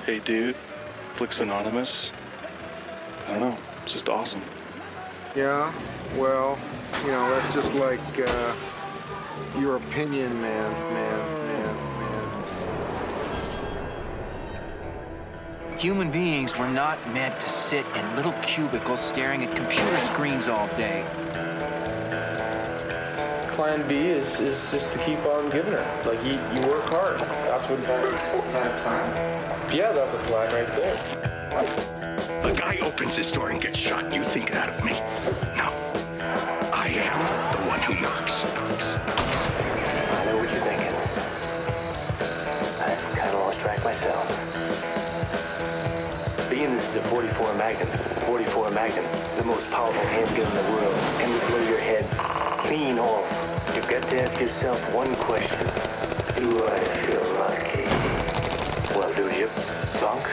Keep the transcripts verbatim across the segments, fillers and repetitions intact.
Hey Dude, Flix Anonymous. I don't know, it's just awesome. Yeah, well, you know, that's just like uh, your opinion, man, man, man, man. Human beings were not meant to sit in little cubicles staring at computer screens all day. Plan B is, is just to keep on giving her. Like, you, you work hard. That's what's that, is that a plan? Yeah, that's a plan right there. The guy opens his door and gets shot, and you think that of me. No. I am the one who knocks. I know what you're thinking. I've kind of lost track myself. Being this is a forty-four Magnum, forty-four Magnum, the most powerful handgun in the world, and will blow your head clean off. You've got to ask yourself one question. Do I feel lucky? Well, do you, punk?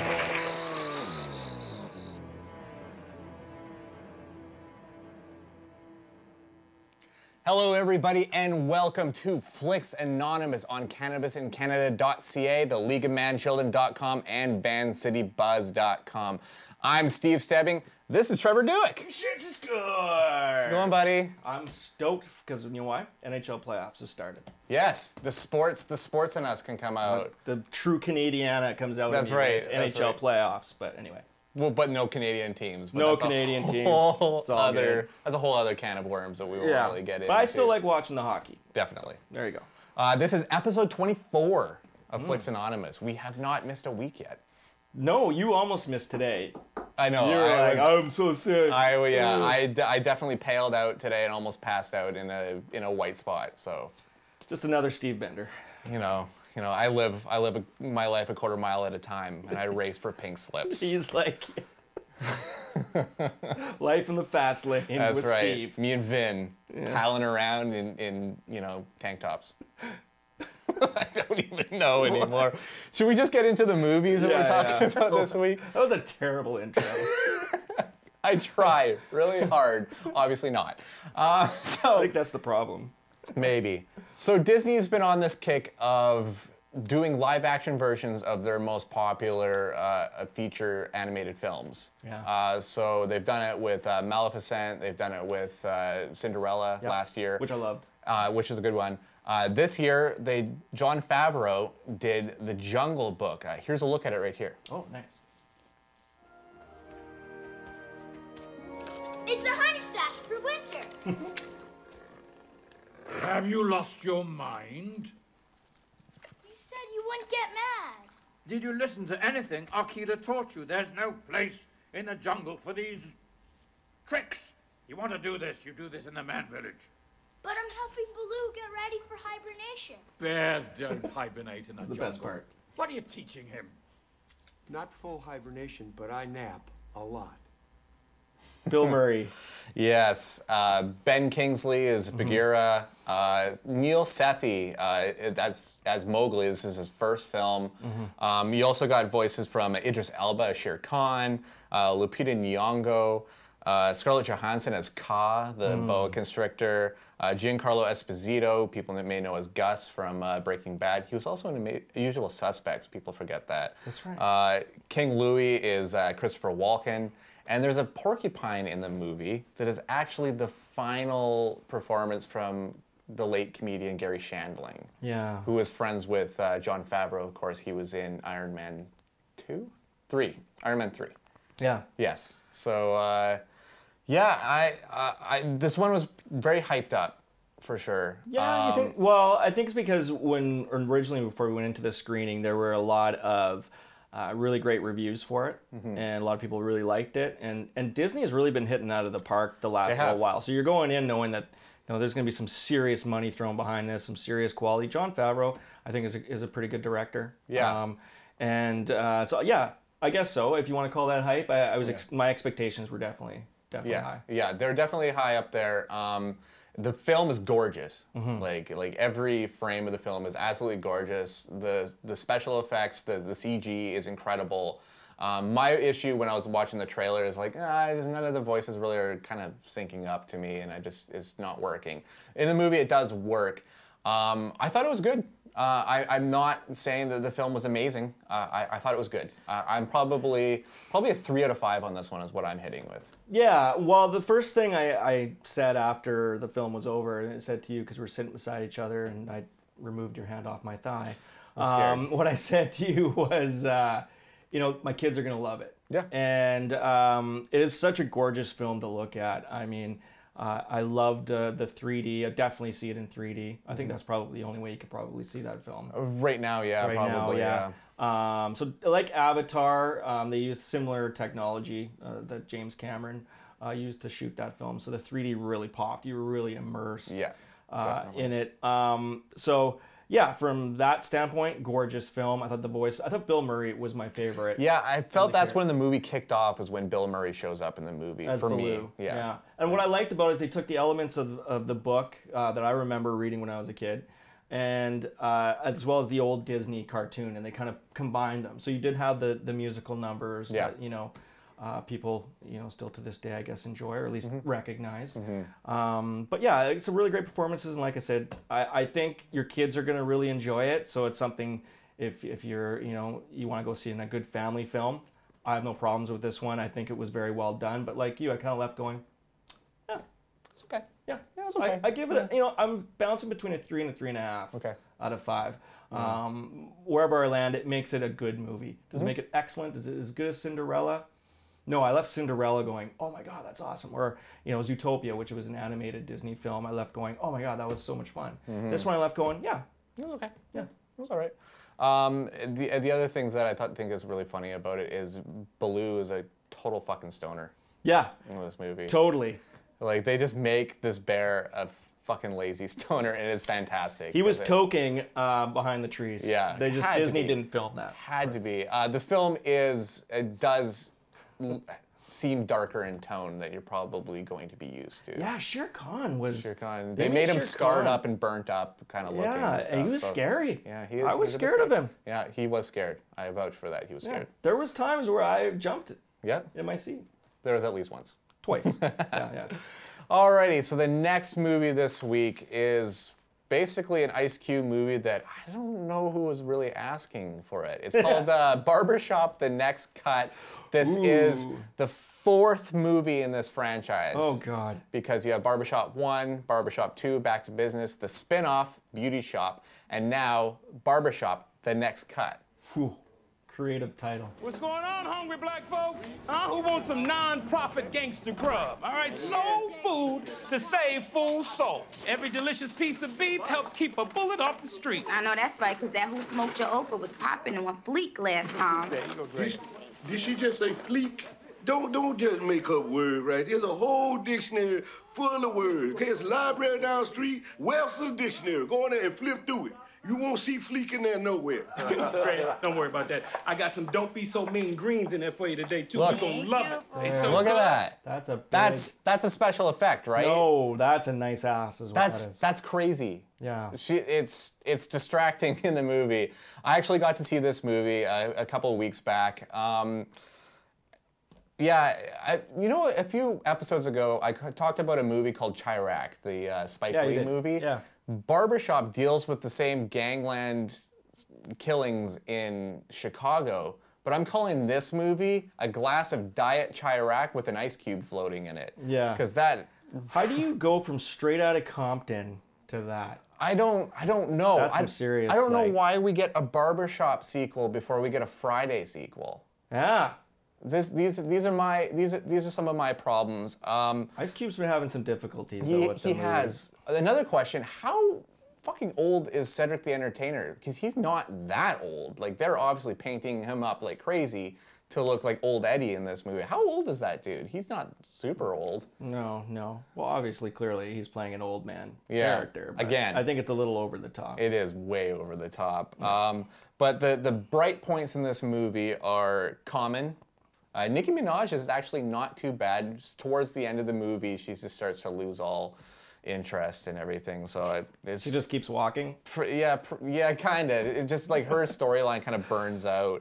Hello everybody and welcome to Flix Anonymous on Cannabis in Canada dot C A, the League of Manchildren dot com, and Vancity Buzz dot com. I'm Steve Stebbing. This is Trevor Dueck. Shit is good. How's it going, buddy? I'm stoked because you know why? N H L playoffs have started. Yes, the sports, the sports in us can come out. The true Canadiana comes out. That's in you. right. It's that's N H L right. playoffs, but anyway. Well, but no Canadian teams. But No that's Canadian a teams. whole It's all other, good. that's a whole other can of worms that we won't Yeah, really get into. but I still like watching the hockey. Definitely. There you go. Uh, this is episode twenty-four of mm. Flix Anonymous. We have not missed a week yet. No, you almost missed today. I know. You're I like, was, I'm so sick. I yeah. I, d I definitely paled out today and almost passed out in a in a white spot. So, just another Steve Bender. You know, you know. I live I live a, my life a quarter mile at a time, and I race for pink slips. He's like life in the fast lane. That's with right. Steve. Me and Vin yeah. palling around in in you know tank tops. I don't even know anymore. Should we just get into the movies that yeah, we're talking yeah. about this week? That was a terrible intro. I try really hard. Obviously not. Uh, so I think that's the problem. Maybe. So Disney's been on this kick of doing live action versions of their most popular uh, feature animated films. Yeah. Uh, so they've done it with uh, Maleficent. They've done it with uh, Cinderella yep. last year, which I loved. Uh, which is a good one. Uh, this year, they Jon Favreau did The Jungle Book. Uh, here's a look at it right here. Oh, nice. It's a honey stash for winter. Have you lost your mind? You said you wouldn't get mad. Did you listen to anything Akira taught you? There's no place in the jungle for these tricks. You want to do this, you do this in the man village. But I'm helping Baloo get ready for hibernation. Bears don't hibernate in a That's the jungle. best part. What are you teaching him? Not full hibernation, but I nap a lot. Bill Murray. Yes. Uh, Ben Kingsley is Bagheera. Mm-hmm. uh, Neil Sethi, uh, that's as Mowgli. This is his first film. Mm-hmm. um, you also got voices from Idris Elba as Shere Khan, uh, Lupita Nyong'o, uh, Scarlett Johansson as Ka, the mm. boa constrictor, uh, Giancarlo Esposito, people that may know as Gus from uh, Breaking Bad. He was also in Ama- Usual Suspects. People forget that. That's right. Uh, King Louie is uh, Christopher Walken. And there's a porcupine in the movie that is actually the final performance from the late comedian Gary Shandling. Yeah. Who was friends with uh, Jon Favreau. Of course, he was in Iron Man two? three. Iron Man three. Yeah. Yes. So, uh, yeah, I, uh, I, this one was very hyped up, for sure. Yeah, um, you think? Well, I think it's because when originally, before we went into the screening, there were a lot of Uh, really great reviews for it, mm-hmm. and a lot of people really liked it. And and Disney has really been hitting out of the park the last little while. So you're going in knowing that you know there's going to be some serious money thrown behind this, some serious quality. Jon Favreau, I think, is a, is a pretty good director. Yeah. Um, and uh, so yeah, I guess so. If you want to call that hype, I, I was yeah. ex- my expectations were definitely definitely yeah. high. Yeah, they're definitely high up there. Um, The film is gorgeous. Mm-hmm. Like like every frame of the film is absolutely gorgeous. The the special effects, the the C G is incredible. Um, my issue when I was watching the trailer is like, ah, just none of the voices really are kind of syncing up to me, and I just it's not working. In the movie, it does work. Um, I thought it was good. Uh, I, I'm not saying that the film was amazing. Uh, I, I thought it was good. Uh, I'm probably probably a three out of five on this one is what I'm hitting with. Yeah, well, the first thing I, I said after the film was over, and I said to you because we're sitting beside each other, and I removed your hand off my thigh. Um, what I said to you was, uh, you know, my kids are gonna love it. Yeah. And um, it is such a gorgeous film to look at. I mean. Uh, I loved uh, the three D. I definitely see it in three D. I think that's probably the only way you could probably see that film. Right now, yeah, right probably, now, yeah. Um, so like Avatar, um, they used similar technology uh, that James Cameron uh, used to shoot that film. So the three D really popped. You were really immersed yeah, uh, in it. Um, so yeah, from that standpoint, gorgeous film. I thought the voice, I thought Bill Murray was my favorite. Yeah, I felt that's when the movie kicked off, is when Bill Murray shows up in the movie, As for Baloo. me. Yeah. yeah. And what I liked about it is they took the elements of, of the book uh, that I remember reading when I was a kid, and uh, as well as the old Disney cartoon, and they kind of combined them. So you did have the, the musical numbers yeah. that, you know, Uh, people, you know, still to this day, I guess, enjoy or at least mm-hmm. recognize. Mm-hmm. Um, but yeah, it's a really great performances, and like I said, I, I think your kids are going to really enjoy it. So it's something, if if you're, you know, you want to go see in a good family film, I have no problems with this one. I think it was very well done. But like you, I kind of left going, yeah, it's okay. Yeah, yeah, it's okay. I, I give it, a, you know, I'm bouncing between a three and a three and a half. Okay. Out of five. Mm-hmm. Um, wherever I land, it makes it a good movie. Does Mm-hmm. it make it excellent? Is it as good as Cinderella? No, I left Cinderella going, oh my God, that's awesome. Or, you know, Zootopia, which was an animated Disney film, I left going, oh my God, that was so much fun. Mm-hmm. This one I left going, yeah. It was okay. Yeah. It was all right. Um, the, the other things that I thought think is really funny about it is Baloo is a total fucking stoner. Yeah. In this movie. Totally. Like, they just make this bear a fucking lazy stoner, and it's fantastic. He was it, toking uh, behind the trees. Yeah. They just, Disney didn't film that. Had to be. Uh, the film is, it does seem darker in tone than you're probably going to be used to. Yeah, Shere Khan was... Shere Khan. They, they made him Shere scarred Khan. up and burnt up kind of looking. Yeah, and, stuff, and he was so, scary. Yeah, he is. I was he's scared of him. Yeah, he was scared. I vouch for that. He was scared. Yeah. There was times where I jumped yeah. in my seat. There was at least once. Twice. yeah, yeah. Alrighty, so the next movie this week is basically an Ice Cube movie that I don't know who was really asking for it. It's called uh, Barbershop, The Next Cut. This Ooh. is the fourth movie in this franchise. Oh, God. Because you have Barbershop one, Barbershop two, Back to Business, the spin-off, Beauty Shop, and now Barbershop, The Next Cut. Whew. Creative title. What's going on, hungry black folks? Huh? Who wants some non-profit gangster grub? All right, soul food to save fool's soul. Every delicious piece of beef helps keep a bullet off the street. I know that's right, because that Who Smoked Your Okra was popping in one fleek last time. There you go, Greg. Did, did she just say fleek? Don't don't just make up words, right? There's a whole dictionary full of words. Okay, it's a library down the street, Webster's Dictionary. Go in there and flip through it. You won't see fleek in there nowhere. Great. Don't worry about that. I got some Don't Be So Mean greens in there for you today, too. Look. You're gonna love it. They so Look good. at that. That's a big... That's that's a special effect, right? No, that's a nice ass is what that's, that is. That's crazy. Yeah. She, it's it's distracting in the movie. I actually got to see this movie a, a couple of weeks back. Um, yeah, I, you know, a few episodes ago, I talked about a movie called Chirac, the uh, Spike yeah, Lee did. movie. Yeah. Barbershop deals with the same gangland killings in Chicago, but I'm calling this movie a glass of Diet Chirac with an ice cube floating in it. Yeah. Because that... How do you go from Straight Outta Compton to that? I don't I don't know. That's I, some serious, I don't know like... why we get a Barbershop sequel before we get a Friday sequel. Yeah. This, these, these are my, these are, these are some of my problems. Um, Ice Cube's been having some difficulties. He, though, with he the has. Another question: how fucking old is Cedric the Entertainer? Because he's not that old. Like they're obviously painting him up like crazy to look like old Eddie in this movie. How old is that dude? He's not super old. No, no. Well, obviously, clearly, he's playing an old man yeah. character. But Again, I think it's a little over the top. It is way over the top. Yeah. Um, but the the bright points in this movie are Common. Uh, Nicki Minaj is actually not too bad. Just towards the end of the movie, she just starts to lose all interest and everything. So it, it's, she just keeps walking. Pr yeah, pr yeah, kind of. It just like her storyline kind of burns out.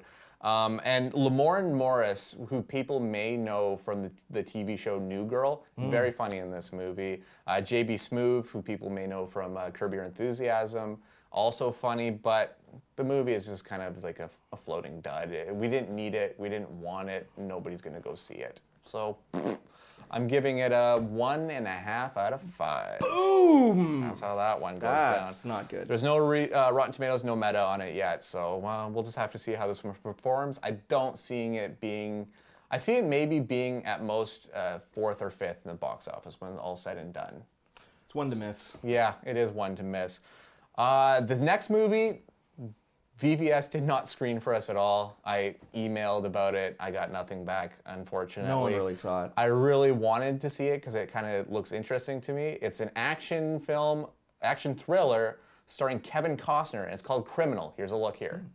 Um, and Lamorne Morris, who people may know from the, the T V show New Girl, Mm. very funny in this movie. Uh, J B Smoove, who people may know from uh, Curb Your Enthusiasm, also funny, but the movie is just kind of like a, a floating dud. We didn't need it, we didn't want it, nobody's gonna go see it. So, I'm giving it a one and a half out of five. Boom! That's how that one goes down. That's not good. There's no re, uh, Rotten Tomatoes, no meta on it yet, so well, we'll just have to see how this one performs. I don't see it being, I see it maybe being at most uh, fourth or fifth in the box office when all said and done. It's one to miss. Yeah, it is one to miss. Uh, the next movie, V V S did not screen for us at all. I emailed about it. I got nothing back, unfortunately. No one really saw it. I really wanted to see it because it kind of looks interesting to me. It's an action film, action thriller starring Kevin Costner, and it's called Criminal. Here's a look here.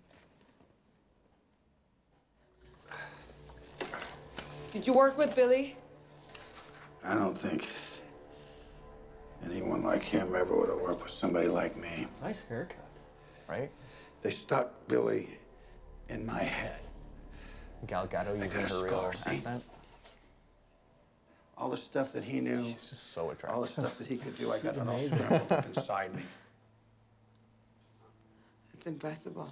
Did you work with Billy? I don't think anyone like him ever would have worked with somebody like me. Nice haircut. Right? They stuck Billy in my head. Gal Gadot using her real accent. All the stuff that he knew. She's just so attractive. All the stuff that he could do, I got it all scrambled up inside me. It's impossible.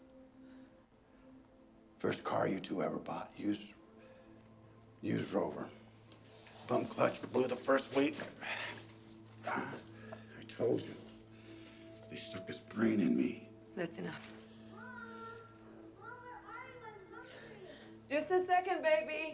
First car you two ever bought, used, used Rover. Bum clutch, blew the first week. I told you. They stuck his brain in me. That's enough. Just a second, baby.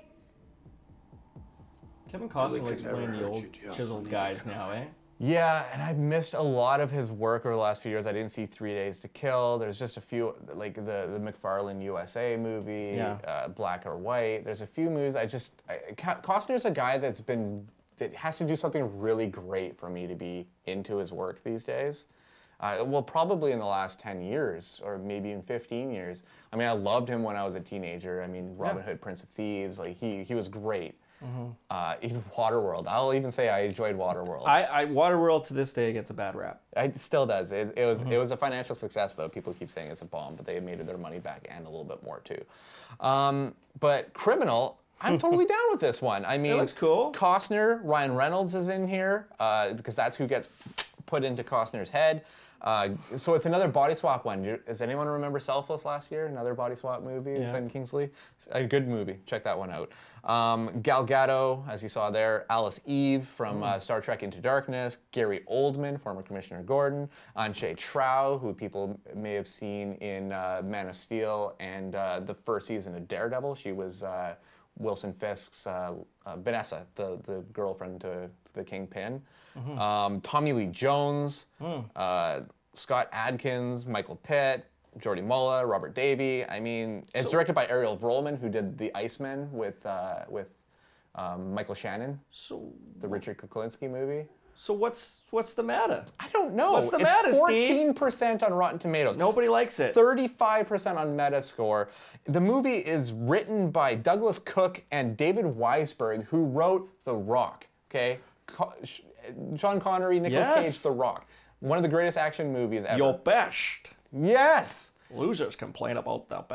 Kevin Costner Billy likes could never playing the hurt old you, Jeff. chiseled Neither guys can now, eh? Yeah, and I've missed a lot of his work over the last few years. I didn't see Three Days to Kill. There's just a few, like the, the McFarlane U S A movie, Yeah. uh, Black or White. There's a few movies I just, I, Costner's a guy that's been, that has to do something really great for me to be into his work these days. Uh, well, probably in the last ten years, or maybe even fifteen years. I mean, I loved him when I was a teenager. I mean, Robin Yeah. Hood, Prince of Thieves, like he, he was great. Mhm. Uh, even Waterworld. I'll even say I enjoyed Waterworld. I, I Waterworld to this day gets a bad rap. It still does. It, it was Mhm. it was a financial success though. People keep saying it's a bomb, but they made their money back and a little bit more too. Um, but Criminal, I'm totally down with this one. I mean, looks cool. Costner, Ryan Reynolds is in here uh, because that's who gets put into Costner's head. Uh, so it's another body swap one. You- Does anyone remember Selfless last year? Another body swap movie, Yeah. Ben Kingsley. It's a good movie. Check that one out. Um, Gal Gadot, as you saw there. Alice Eve from uh, Star Trek Into Darkness. Gary Oldman, former Commissioner Gordon. Anshe Trau, who people may have seen in uh, Man of Steel and uh, the first season of Daredevil. She was uh, Wilson Fisk's uh, uh, Vanessa, the, the girlfriend to, to the Kingpin. Mhm. Um, Tommy Lee Jones, Hmm. uh, Scott Adkins, Michael Pitt, Jordy Molla, Robert Davey. I mean, it's directed by Ariel Vrolman, who did The Iceman with uh, with um, Michael Shannon, so the Richard Kuklinski movie. So what's what's the matter? I don't know. What's the it's matter, Steve? fourteen percent on Rotten Tomatoes. Nobody likes it. thirty-five percent on Metascore. The movie is written by Douglas Cook and David Weisberg, who wrote The Rock. Okay, Co- Sh- Sean Connery, Nicolas Yes. Cage, The Rock. One of the greatest action movies ever. Your best. Yes. Losers complain about the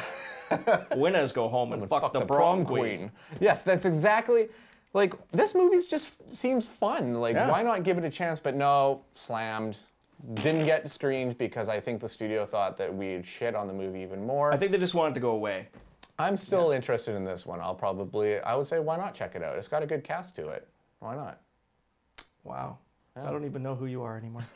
best. Winners go home and, fuck, Fuck the, prom queen. Yes, that's exactly. Like, this movie just seems fun. Like, Yeah. why not give it a chance? But no, slammed. Didn't get screened because I think the studio thought that we'd shit on the movie even more. I think they just wanted to go away. I'm still interested in this one. I'll probably, I would say, why not check it out? It's got a good cast to it. Why not? Wow. Yeah. I don't even know who you are anymore.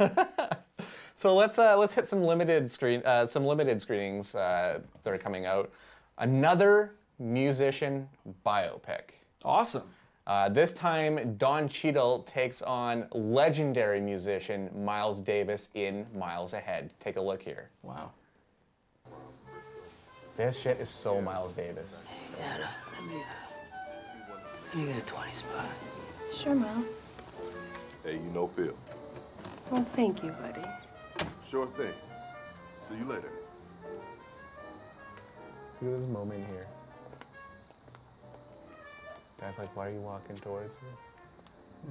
So let's uh, let's hit some limited screen uh, some limited screenings uh, that are coming out. Another musician biopic. Awesome. Uh, this time, Don Cheadle takes on legendary musician Miles Davis in Miles Ahead. Take a look here. Wow. This shit is so Miles Davis. Anna, let me, uh, let me get a twenty spot. Sure, Miles. Hey, you know Phil. Well, thank you, buddy. Sure thing. See you later. Look at this moment here. Guy's like, why are you walking towards me?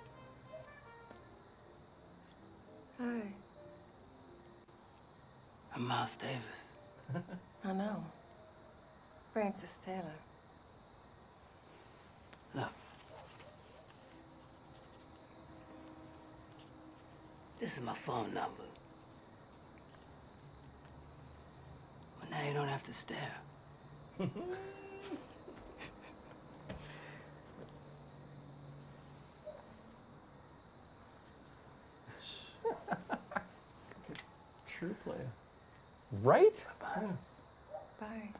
Hi. I'm Miles Davis. I know. Francis Taylor. Look. This is my phone number. But now you don't have to stare. True player. Right? Bye. Bye.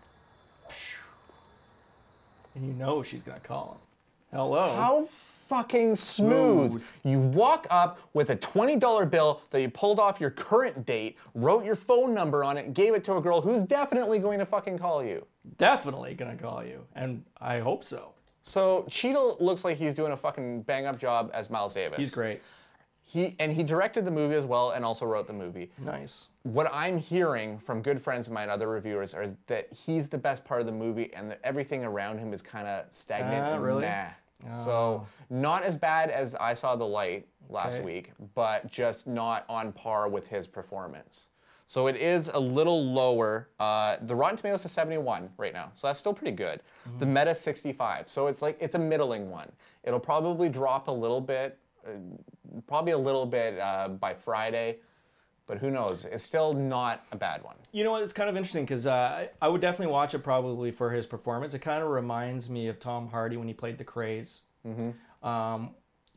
And you know she's gonna call him. Hello. How fucking smooth. Smooth. You walk up with a twenty dollar bill that you pulled off your current date, wrote your phone number on it, gave it to a girl who's definitely going to fucking call you. Definitely gonna call you, and I hope so. So Cheadle looks like he's doing a fucking bang up job as Miles Davis. He's great. He and he directed the movie as well, and also wrote the movie. Nice. What I'm hearing from good friends of mine, other reviewers, is that he's the best part of the movie, and that everything around him is kind of stagnant Ah, and really? meh. Oh. So not as bad as I Saw the Light last Okay. week, but just not on par with his performance. So it is a little lower. Uh, the Rotten Tomatoes is seventy-one right now, so that's still pretty good. Mm-hmm. The Meta sixty-five, so it's like it's a middling one. It'll probably drop a little bit. Uh, probably a little bit uh, by Friday, but who knows? It's still not a bad one. You know what? It's kind of interesting because uh, I would definitely watch it probably for his performance. It kind of reminds me of Tom Hardy when he played the Craze. Mm-hmm. Um,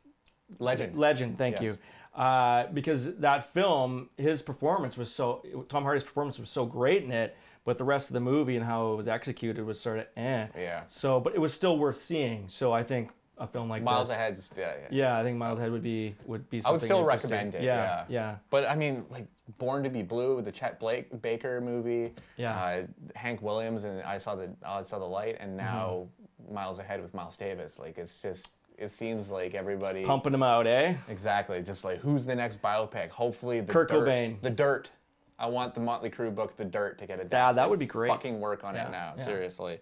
Legend. Legend, thank Yes. you. Uh, because that film, his performance was so, Tom Hardy's performance was so great in it, but the rest of the movie and how it was executed was sort of eh. Yeah. So, but it was still worth seeing. So I think a film like Miles this. Ahead's, yeah, yeah. Yeah, I think Miles Ahead would be would be. Something I would still interesting. recommend it. Yeah, Yeah, yeah. But I mean, like Born to Be Blue, the Chet Blake Baker movie. Yeah. Uh, Hank Williams and I Saw the I Saw the Light, and now Miles Ahead with Miles Davis. Like it's just. It seems like everybody Pumping them out, eh? Exactly. Just like who's the next biopic? Hopefully the Kurt Dirt. Cobain. The Dirt. I want the Motley Crue book, The Dirt, to get it. Yeah, that would be great. Fucking work on Yeah, it now. yeah. Seriously.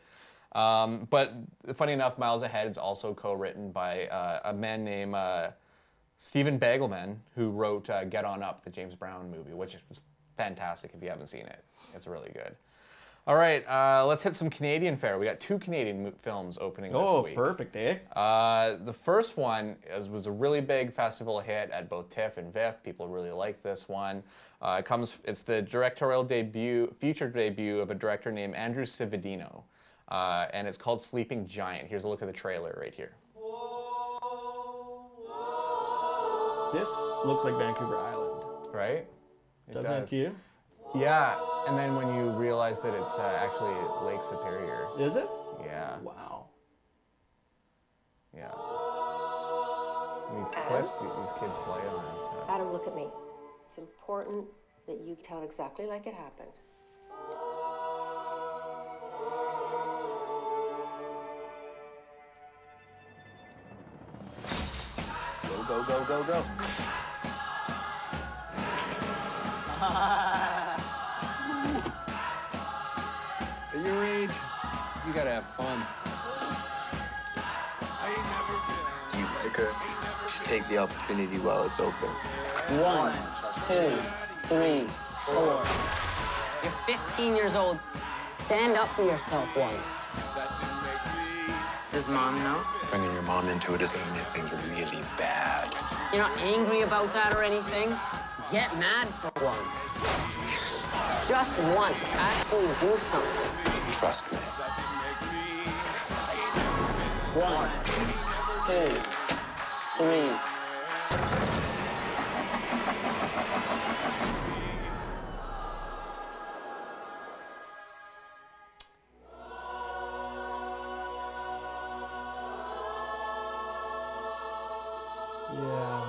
Um, but funny enough, Miles Ahead is also co-written by uh, a man named uh, Stephen Bagelman, who wrote uh, Get On Up, the James Brown movie, which is fantastic if you haven't seen it. It's really good. All right, uh, let's hit some Canadian fare. We got two Canadian mo- films opening this Oh, week. perfect, eh? Uh, the first one is, was a really big festival hit at both TIFF and V I F. People really like this one. Uh, it comes. It's the directorial debut, feature debut of a director named Andrew Cividino, uh, and it's called Sleeping Giant. Here's a look at the trailer right here. This looks like Vancouver Island. Right? It Doesn't it to you? Yeah, and then when you realize that it's uh, actually Lake Superior. Is it? Yeah. Wow. Yeah. These cliffs that these kids play on and stuff. Adam, look at me. It's important that you tell exactly like it happened. Go, go, go, go, go. At your age, you gotta have fun. Do you like her? You should take the opportunity while it's open. One, two, three, four. You're fifteen years old. Stand up for yourself once. Does mom know? Bringing your mom into it is gonna make things really bad. You're not angry about that or anything? Get mad for once. Just once. Actually do something. Trust me. One, two, three. Yeah.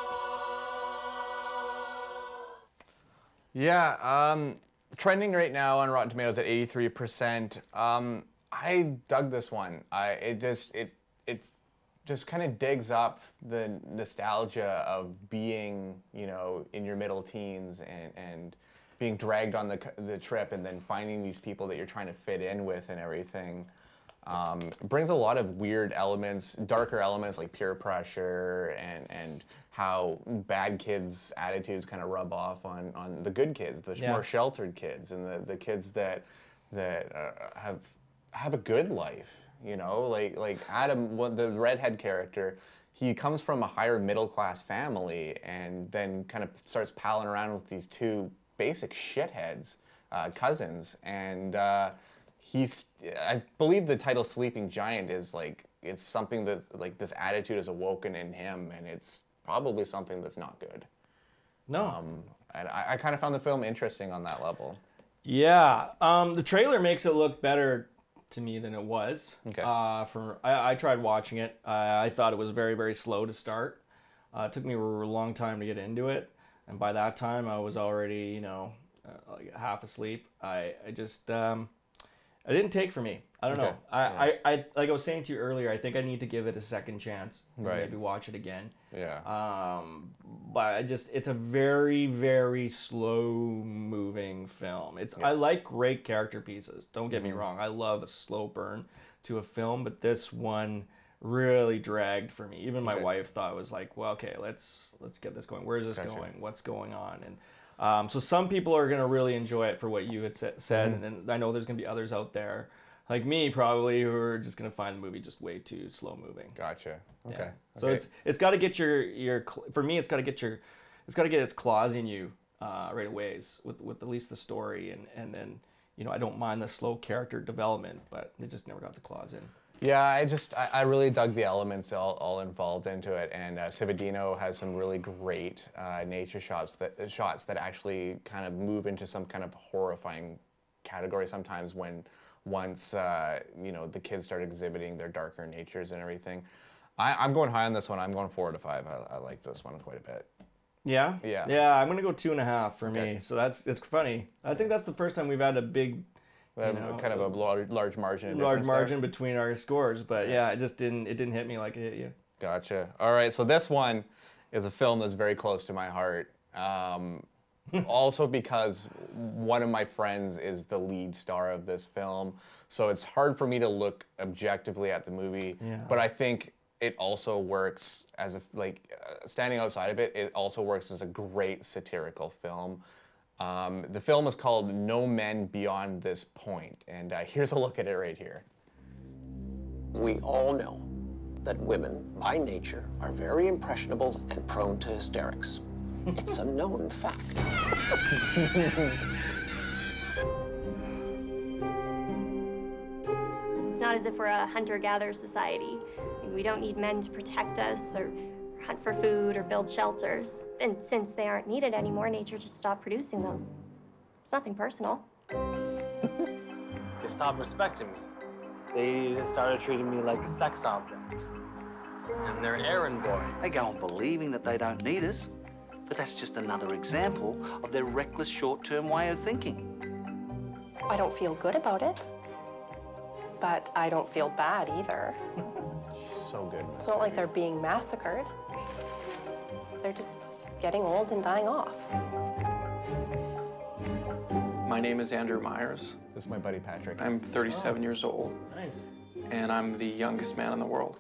Yeah, um, trending right now on Rotten Tomatoes at eighty-three percent. Um, I dug this one. I it just it it just kind of digs up the nostalgia of being, you know, in your middle teens and and being dragged on the the trip and then finding these people that you're trying to fit in with and everything. Um, it brings a lot of weird elements, darker elements like peer pressure and and how bad kids' attitudes kind of rub off on, on the good kids, the Yeah. more sheltered kids, and the, the kids that that uh, have have a good life. You know, like like Adam, one- the redhead character, he comes from a higher middle class family, and then kind of starts palling around with these two basic shitheads, uh, cousins, and uh, he's. I believe the title "Sleeping Giant" is like it's something that like this attitude is awoken in him, and it's probably something that's not good. No. Um, and I, I kind of found the film interesting on that level. Yeah, um, the trailer makes it look better to me than it was. Okay. Uh, for I, I tried watching it. I, I thought it was very, very slow to start. Uh, it took me a long time to get into it, and by that time I was already, you know, uh, like half asleep. I, I just, um, it didn't take for me. I don't Okay. know. I, Yeah. I, I, like I was saying to you earlier, I think I need to give it a second chance. And Right. maybe watch it again. Yeah. Um, but I just, it's a very, very slow moving film. It's, I Yes. like great character pieces. Don't get me Mhm. wrong. I love a slow burn to a film, but this one really dragged for me. Even my Okay. wife thought it was like, well, okay, let's, let's get this going. Where's this Gotcha. going? What's going on? And, um, so some people are going to really enjoy it for what you had sa- said. Mhm. And then I know there's going to be others out there like me probably who are just going to find the movie just way too slow moving. Gotcha. Okay. Yeah. So Okay. it's it's got to get your your cl- for me it's got to get your it's got to get its claws in you uh, right away with with at least the story, and and then you know I don't mind the slow character development, but it just never got the claws in. Yeah, I just I, I really dug the elements all, all involved into it, and uh, Cividino has some really great uh, nature shots that shots that actually kind of move into some kind of horrifying category sometimes when once uh, you know the kids start exhibiting their darker natures and everything. I, I'm going high on this one. I'm going four to five. I, I like this one quite a bit. Yeah. Yeah. Yeah, I'm gonna go two and a half for Okay. me. So that's it's funny. I think that's the first time we've had a big, you Uh, know, kind of a large, large margin. Of large difference there. margin between our scores. But yeah, it just didn't it didn't hit me like it hit you. Gotcha. All right, so this one is a film that's very close to my heart. Um, also because one of my friends is the lead star of this film, so it's hard for me to look objectively at the movie. Yeah. But I think it also works as a like uh, standing outside of it. It also works as a great satirical film. Um, the film is called No Men Beyond This Point, and uh, here's a look at it right here. We all know that women, by nature, are very impressionable and prone to hysterics. It's a known fact. It's not as if we're a hunter-gatherer society. I mean, we don't need men to protect us or hunt for food or build shelters. And since they aren't needed anymore, nature just stopped producing them. It's nothing personal. They stopped respecting me. They started treating me like a sex object. And their errand boy. They go on believing that they don't need us, but that's just another example of their reckless short-term way of thinking. I don't feel good about it, but I don't feel bad either. So good. It's not like they're being massacred. They're just getting old and dying off. My name is Andrew Myers. This is my buddy Patrick. I'm thirty-seven Oh. years old. Nice. And I'm the youngest man in the world.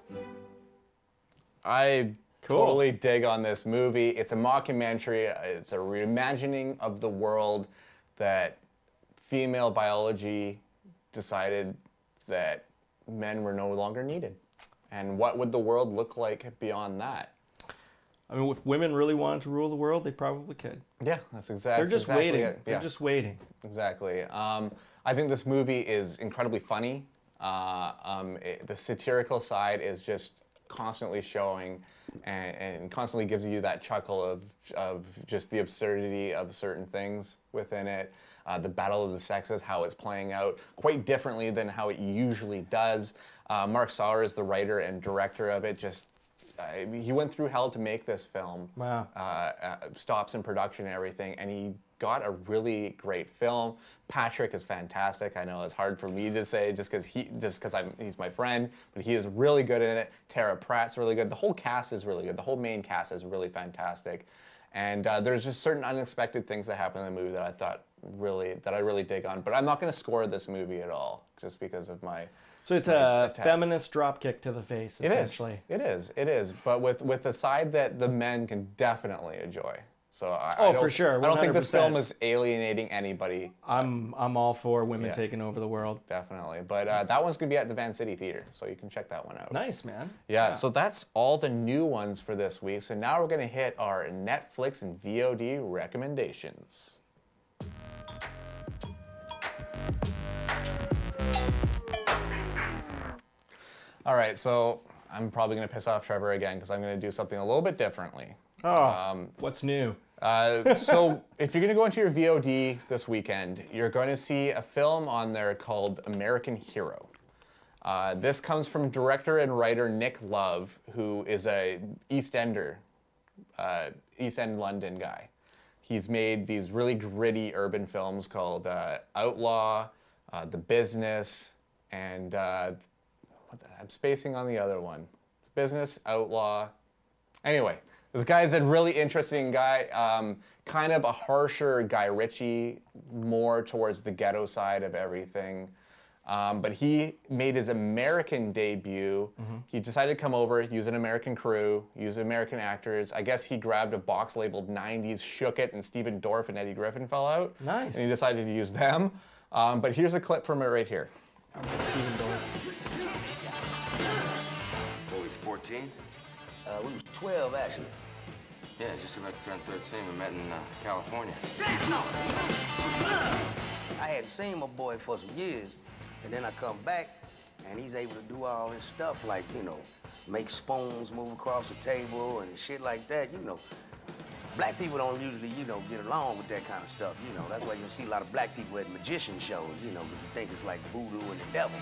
I Cool. totally dig on this movie. It's a mockumentary. It's a reimagining of the world that female biology decided that men were no longer needed. And what would the world look like beyond that? I mean, if women really wanted to rule the world, they probably could. Yeah, that's exactly. They're just exactly waiting. It. They're Yeah. just waiting. Exactly. Um, I think this movie is incredibly funny. Uh, um, it, the satirical side is just constantly showing, and, and constantly gives you that chuckle of of just the absurdity of certain things within it. Uh, the battle of the sexes, how it's playing out quite differently than how it usually does. Uh, Mark Sauer is the writer and director of it. Just uh, he went through hell to make this film. Wow. Uh, uh, stops in production and everything, and he got a really great film. Patrick is fantastic. I know it's hard for me to say just because he just because I'm he's my friend, but he is really good in it. Tara Pratt's really good. The whole cast is really good. The whole main cast is really fantastic, and uh, there's just certain unexpected things that happen in the movie that I thought really that I really dig on. But I'm not going to score this movie at all just because of my. So it's my a attack. feminist dropkick to the face, It is. essentially. It is. It is. But with with the side that the men can definitely enjoy. So I, Oh, I don't, for sure, I don't think this film one hundred is alienating anybody. I'm I'm all for women Yeah. taking over the world. Definitely. But uh, that one's going to be at the Vancity Theater, so you can check that one out. Nice, man. Yeah, so that's all the new ones for this week. So now we're going to hit our Netflix and V O D recommendations. All right, so I'm probably going to piss off Trevor again because I'm going to do something a little bit differently. Oh, Um, what's new? Uh, so if you're going to go into your V O D this weekend, you're going to see a film on there called American Hero. Uh, this comes from director and writer Nick Love, who is a East Ender, uh, East End London guy. He's made these really gritty urban films called uh, Outlaw, uh, The Business, and uh, what the, I'm spacing on the other one. Business, Outlaw. Anyway, this guy is a really interesting guy, um, kind of a harsher Guy Ritchie, more towards the ghetto side of everything. Um, but he made his American debut. Mm-hmm. He decided to come over, use an American crew, use American actors. I guess he grabbed a box labeled nineties, shook it, and Stephen Dorff and Eddie Griffin fell out. Nice. And he decided to use them. Um, but here's a clip from it right here. Stephen Dorff. What, he's fourteen? Uh, we was twelve, actually. Yeah, just about to turn thirteen. We met in uh, California. I hadn't seen my boy for some years, and then I come back, and he's able to do all this stuff, like, you know, make spoons move across the table and shit like that, you know. Black people don't usually, you know, get along with that kind of stuff, you know. That's why you'll see a lot of black people at magician shows, you know, because you think it's like voodoo and the devil.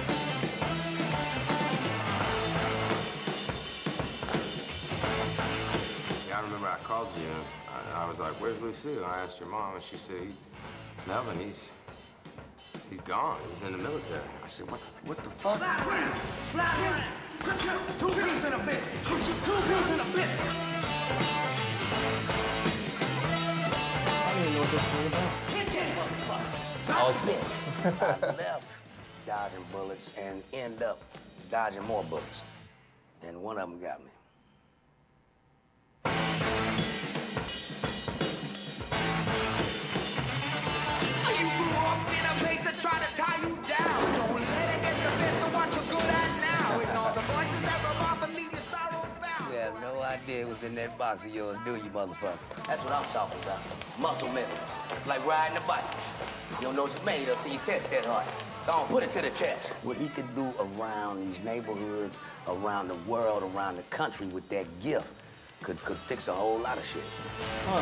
Yeah, I remember I called you, and I, I was like, where's Lucille? And I asked your mom, and she said, Melvin, he's, he's gone. He's in the military. I said, what, what the fuck? Slap around, slap around. Two peas in a biscuit. Two peas in a biscuit. I don't even know what this is about. I'll explain. I left dodging bullets and end up dodging more bullets. And one of them got me. You grew up in a place that tried to tie you down. Don't let it get the best of what you're good at now. And all the voices that rub off and leave your sorrow bound. You have no idea what's in that box of yours, do you, motherfucker? That's what I'm talking about. Muscle memory. It's like riding a bike. You don't know what you're made of till you test that hard. Go on, put it to the test. What he could do around these neighborhoods, around the world, around the country with that gift could, could fix a whole lot of shit. Huh.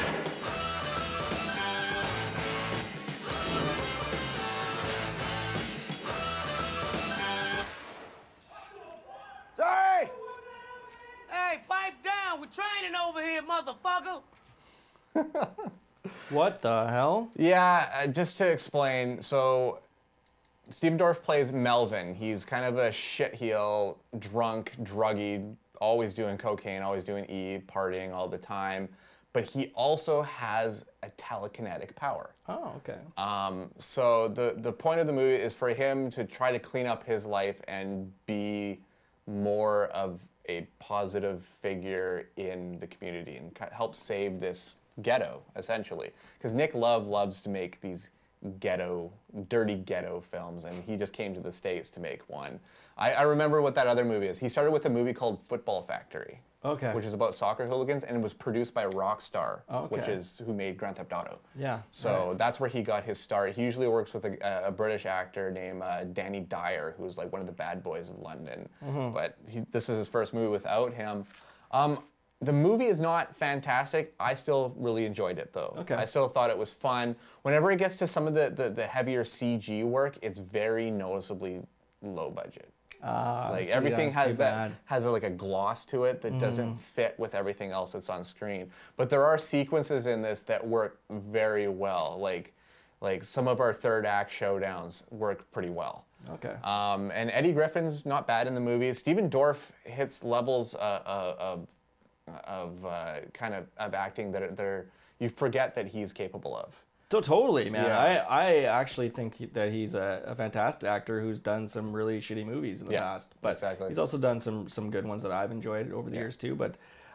Sorry! Hey, pipe down. We're training over here, motherfucker. What the hell? Yeah, uh, just to explain, so Stephen Dorff plays Melvin. He's kind of a shitheel, drunk, druggy, always doing cocaine, always doing E, partying all the time. But he also has a telekinetic power. Oh, okay. Um, so the, the point of the movie is for him to try to clean up his life and be more of a positive figure in the community and help save this ghetto, essentially. Because Nick Love loves to make these ghetto, dirty ghetto films, and he just came to the States to make one. I, I remember what that other movie is. He started with a movie called Football Factory, Okay. which is about soccer hooligans, and it was produced by Rockstar, Okay. which is who made Grand Theft Auto. Yeah. So right. that's where he got his start. He usually works with a, a British actor named uh, Danny Dyer, who's like one of the bad boys of London. Mhm. But he, this is his first movie without him. Um, the movie is not fantastic. I still really enjoyed it, though. Okay. I still thought it was fun. Whenever it gets to some of the, the, the heavier C G work, it's very noticeably low budget. Ah, Like see, everything that's has too that bad. has a, like a gloss to it that doesn't Mhm. fit with everything else that's on screen. But there are sequences in this that work very well. Like like some of our third act showdowns work pretty well. Okay. Um, and Eddie Griffin's not bad in the movie. Stephen Dorff hits levels uh, uh, of of uh, kind of of acting that are, they're you forget that he's capable of. So totally, man. Yeah. I, I actually think he, that he's a, a fantastic actor who's done some really shitty movies in the Yeah, past. But exactly. he's also done some some good ones that I've enjoyed over the years too. But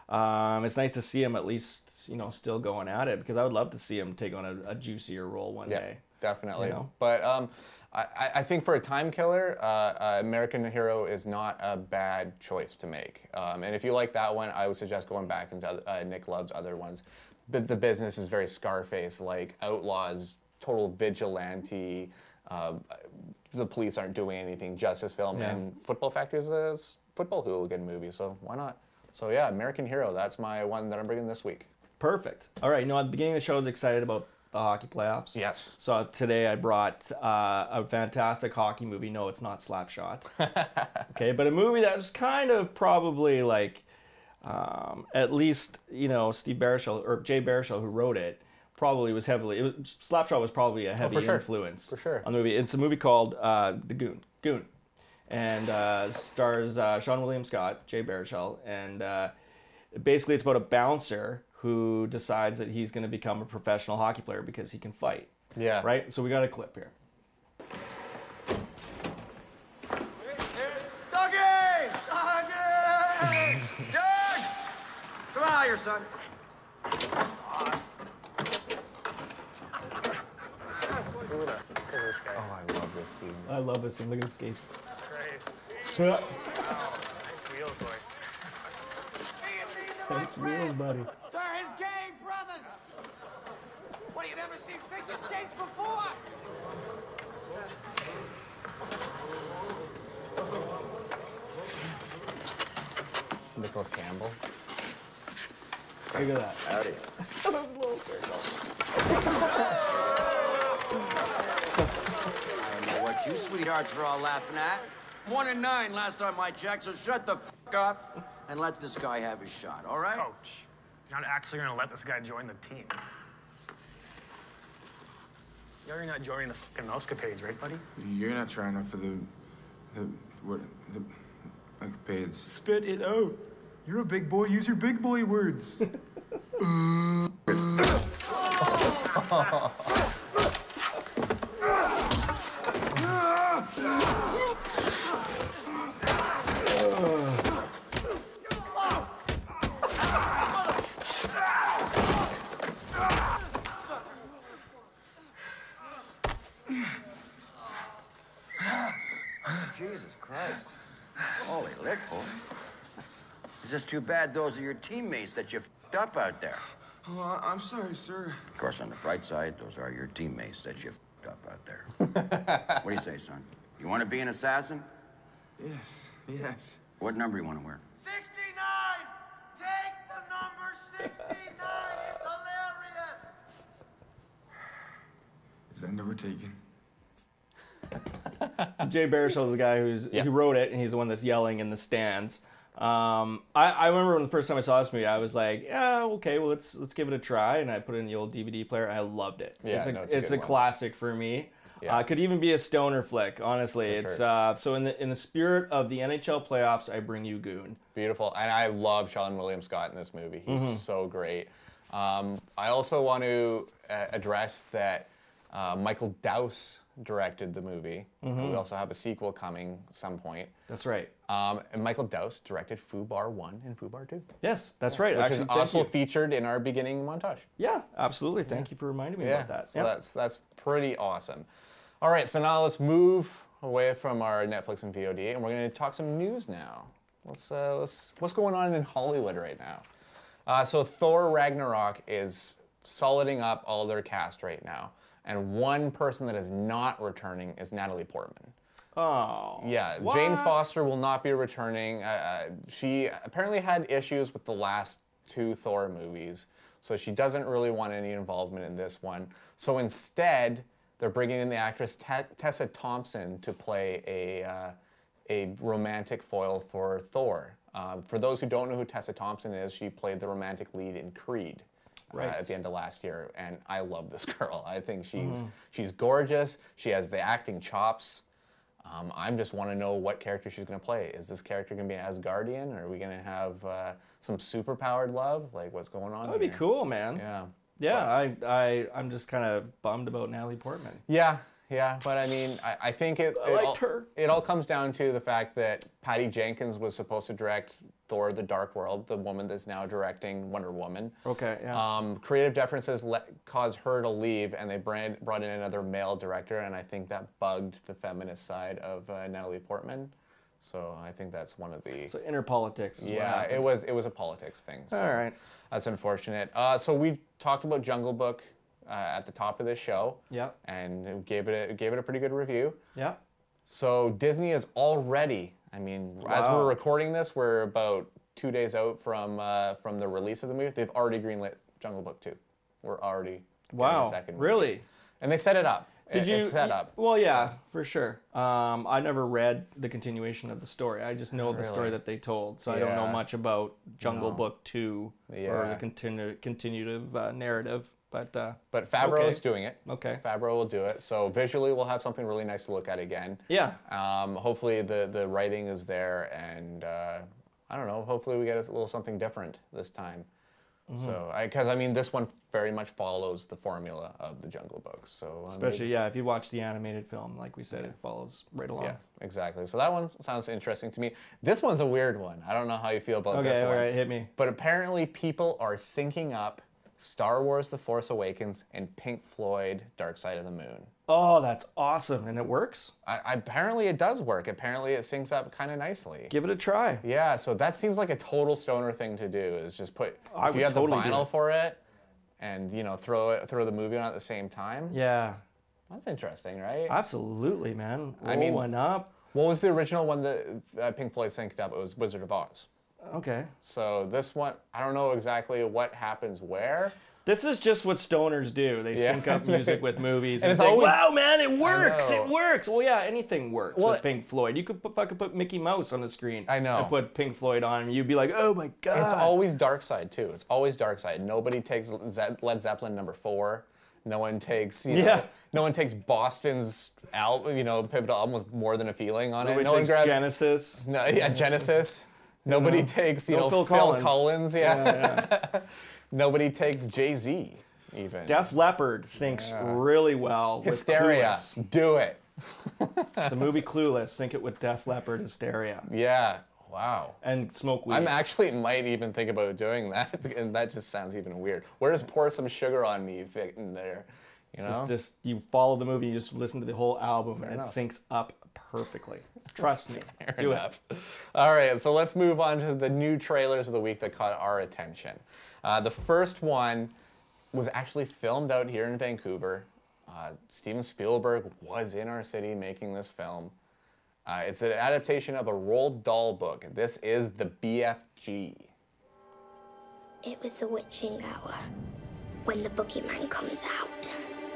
Um, it's nice to see him at least, you know, still going at it, because I would love to see him take on a, a juicier role one yeah, day. Definitely. You know? But um, I, I think for a time killer, uh, uh, American Hero is not a bad choice to make. Um, and if you like that one, I would suggest going back into uh, Nick Love's other ones. But the business is very Scarface, like outlaws, total vigilante. Uh, the police aren't doing anything. Justice film, Yeah. and Football Factory is a football hooligan movie, so why not? So yeah, American Hero. That's my one that I'm bringing this week. Perfect. All right. You know, at the beginning of the show, I was excited about the hockey playoffs. Yes. So today I brought uh, a fantastic hockey movie. No, it's not Slapshot. Okay, but a movie that's kind of probably like, um, at least, you know, Steve Baruchel or Jay Baruchel, who wrote it, probably was heavily. It was, Slapshot was probably a heavy oh, for sure. influence for sure. on the movie. It's a movie called uh, The Goon. Goon. And uh, stars uh, Sean William Scott, Jay Baruchel, and uh, basically it's about a bouncer who decides that he's going to become a professional hockey player because he can fight. Yeah. Right? So we got a clip here. Dougie! Dougie! Doug! Come on, here, son. This guy. Oh, I love this scene. I love this scene. Look at the skates. Christ. Yeah. Wow, nice wheels going. Nice wheels, buddy. They're his gang brothers! What, you never seen figure skates before? Nicholas Campbell. Look at that. Howdy. Little circle. I don't know what you sweethearts are all laughing at. One and nine last time I checked, so shut the f up and let this guy have his shot, all right? Coach, you're not actually going to let this guy join the team. You're not joining the fucking mousecapades, right, buddy? You're not trying out for the, the, what, the, escapades. Spit it out. You're a big boy. Use your big boy words. Jesus Christ. Holy lick, boy. It's just too bad those are your teammates that you f***ed up out there. Oh, I- I'm sorry, sir. Of course, on the bright side, those are your teammates that you f***ed up out there. What do you say, son? You want to be an assassin? Yes, yes. What number you want to wear? sixty-nine! Take the number sixty-nine! It's hilarious! Is that number taken? So Jay Baruchel is the guy who's Yeah. who wrote it, and he's the one that's yelling in the stands. Um, I, I remember when the first time I saw this movie, I was like, yeah, okay, well let's let's give it a try, and I put it in the old D V D player, and I loved it. Yeah, it's a, no, it's a it's good a one. classic for me. Yeah. Uh, could even be a stoner flick, honestly. For it's sure. uh, so in the in the spirit of the N H L playoffs, I bring you Goon. Beautiful. And I love Sean William Scott in this movie. He's Mhm. so great. Um, I also want to uh, address that uh, Michael Dowse directed the movie. Mhm. We also have a sequel coming at some point. That's right. Um, and Michael Dowse directed Fubar one and Fubar two. Yes, that's Yes, right. Which Actually, is thank also you. featured in our beginning montage. Yeah, absolutely. Thank you for reminding me yeah, about that. So Yep. that's that's pretty awesome. All right, so now let's move away from our Netflix and V O D, and we're going to talk some news now. Let's uh, let's what's going on in Hollywood right now? Uh, so Thor Ragnarok is soliding up all their cast right now, and one person that is not returning is Natalie Portman. Oh. Yeah, what? Jane Foster will not be returning. Uh, uh, she apparently had issues with the last two Thor movies, so she doesn't really want any involvement in this one. So instead, they're bringing in the actress Te- Tessa Thompson to play a, uh, a romantic foil for Thor. Um, for those who don't know who Tessa Thompson is, she played the romantic lead in Creed. Right. Uh, at the end of last year, and I love this girl. I think she's Mhm. she's gorgeous. She has the acting chops. Um, I just want to know what character she's going to play. Is this character going to be an Asgardian, or are we going to have uh, some superpowered love? Like, what's going on? That would be here? cool, man. Yeah. Yeah, I, I, I'm just kind of bummed about Natalie Portman. Yeah, yeah, but I mean, I, I think it, I it, liked all, her. it all comes down to the fact that Patty Jenkins was supposed to direct Thor: The Dark World, the woman that's now directing Wonder Woman. Okay, yeah. Um, creative differences let, caused her to leave, and they brand, brought in another male director, and I think that bugged the feminist side of uh, Natalie Portman. So I think that's one of the... So inner politics is what Yeah, happened. it was it was a politics thing. So All right. That's unfortunate. Uh, so we talked about Jungle Book uh, at the top of this show. Yeah. And gave it a, gave it a pretty good review. Yeah. So Disney is already, I mean, as Wow. we're recording this, we're about two days out from uh, from the release of the movie. They've already greenlit Jungle Book two. We're already Wow. getting a second movie. Really? And they set it up. Did It- you? It's set up. Well, yeah, for sure. Um, I never read the continuation of the story. I just know the story Really? that they told, so I don't know Yeah. much about Jungle No. Book two or Yeah. the continu- continuative uh, narrative. But uh, But Favreau okay. is doing it. Okay. Favreau will do it. So visually, we'll have something really nice to look at again. Yeah. Um, hopefully, the the writing is there, and uh, I don't know. Hopefully, we get a little something different this time. Mhm. So, because I, I mean, this one very much follows the formula of the Jungle Books. So, uh, Especially, maybe- yeah, if you watch the animated film, like we said, it follows right along. Yeah, exactly. So that one sounds interesting to me. This one's a weird one. I don't know how you feel about Okay, this one. all right, hit me. But apparently, people are syncing up Star Wars: The Force Awakens and Pink Floyd: Dark Side of the Moon. Oh, that's awesome, and it works. I, I- apparently, it does work. Apparently, it syncs up kind of nicely. Give it a try. Yeah, so that seems like a total stoner thing to do. Is just put I if you would have totally the do vinyl it. for it, and you know throw it throw the movie on at the same time. Yeah. That's interesting, right? Absolutely, man. Roll I mean, one up. What was the original one that uh, Pink Floyd synced up? It was Wizard of Oz. Okay. So this one, I don't know exactly what happens where. This is just what stoners do. They Yeah. sync up music with movies. And And, it's think, always- wow, man, it works. I know. It works. Well, yeah, anything works Well, with Pink Floyd. You could put, fucking put Mickey Mouse on the screen. I know. And put Pink Floyd on, and you'd be like, oh my god. It's always Dark Side too. It's always Dark Side. Nobody takes Ze- Led Zeppelin number four. No one takes, you know, Yeah. no one takes Boston's album, you know, pivotal album with More Than a Feeling on Nobody it. No one takes grabs Genesis. No, yeah, Genesis. Nobody know? takes, you No know, Phil Phil, Collins. Collins. yeah. Yeah, Nobody takes Jay-Z even. Def Leppard syncs Yeah. really well Hysteria. with Clueless. Do it. The movie Clueless, sync it with Def Leppard, Hysteria. Yeah. Wow. And smoke weed. I'm actually might even think about doing that, and that just sounds even weird. Where does Pour Some Sugar on Me fit in there? You It's know? just, just you follow the movie, you just listen to the whole album, Fair and enough. it syncs up perfectly. Trust me. Fair Do enough. All right, so let's move on to the new trailers of the week that caught our attention. Uh, the first one was actually filmed out here in Vancouver. Uh, Steven Spielberg was in our city making this film. Uh, it's an adaptation of a Roald Dahl book. This is the B F G. It was the witching hour when the boogeyman comes out.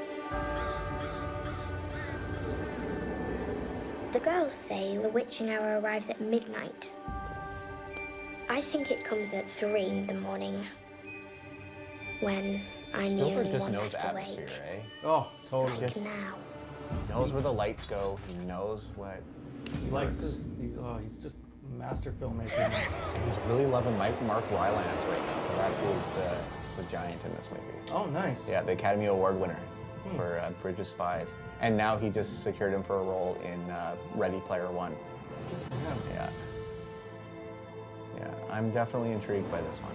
The girls say the witching hour arrives at midnight. I think it comes at three in the morning when I'm the Spielberg only just one knows left atmosphere, awake. eh? Oh, totally. Like now. He knows where the lights go. He knows what. He likes this. He's, oh, he's just a master filmmaker. And he's really loving Mike, Mark Rylance right now, because that's who's the, the giant in this movie. Oh, nice. Yeah, the Academy Award winner Hmm. for uh, Bridge of Spies. And now he just secured him for a role in uh, Ready Player One. Yeah. Yeah, I'm definitely intrigued by this one.